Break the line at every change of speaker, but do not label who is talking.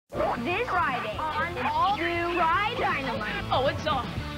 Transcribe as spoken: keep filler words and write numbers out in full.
This Friday on All New Try Dynamite.
Oh, it's on.